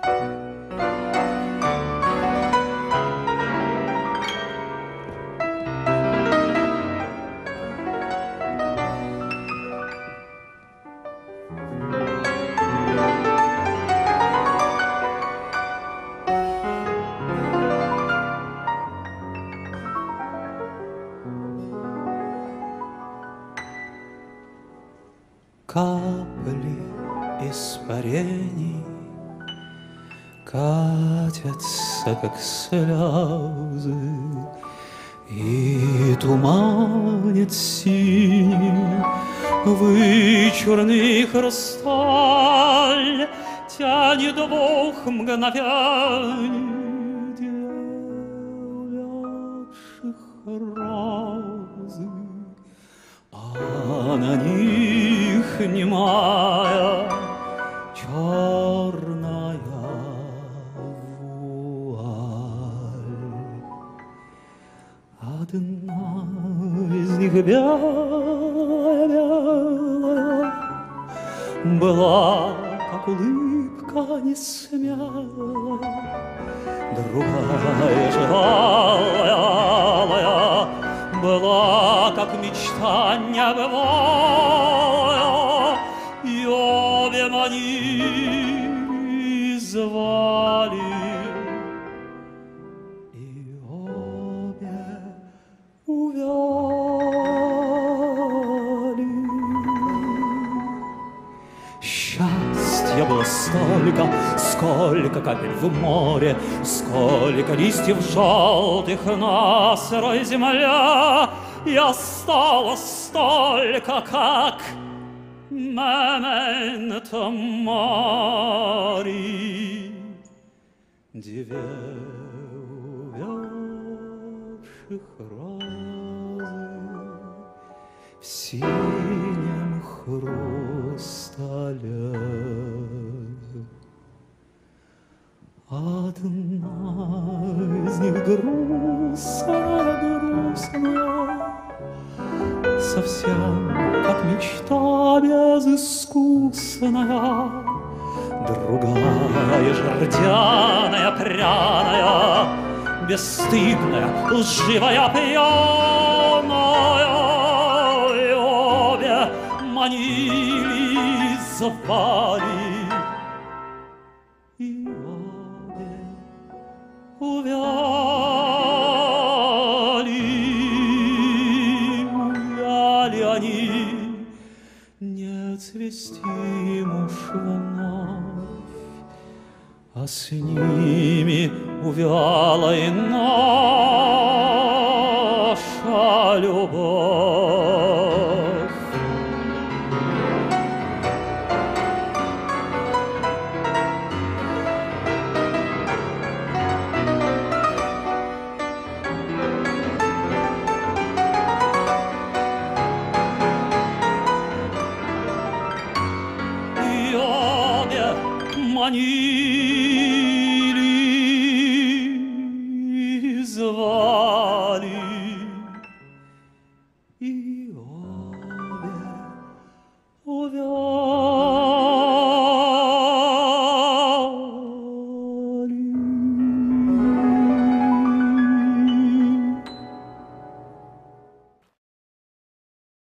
Капли испарений катятся, как слезы, и туманит синим вычурный хрусталь, тянет Бог мгновенье девятших розы, а на них немая черная вуаль. Одна из них белая была, как улыбка несмелая, другая же алая была, как мечта небывая, и обе манили и звали, и обе увяли. Счастья было столько, сколько капель в море, сколько листьев желтых на сырой земле, и осталось столько, как мементо мори. Две увядших розы в синем хрустале. Одна из них грустная, совсем как мечта безыскусная, другая же рдяная, пряная, бесстыдная, лживая, пьяная, и обе манили, звали, и обе увяли они, не цвести им уж вновь, а с ними увяла и наша любовь.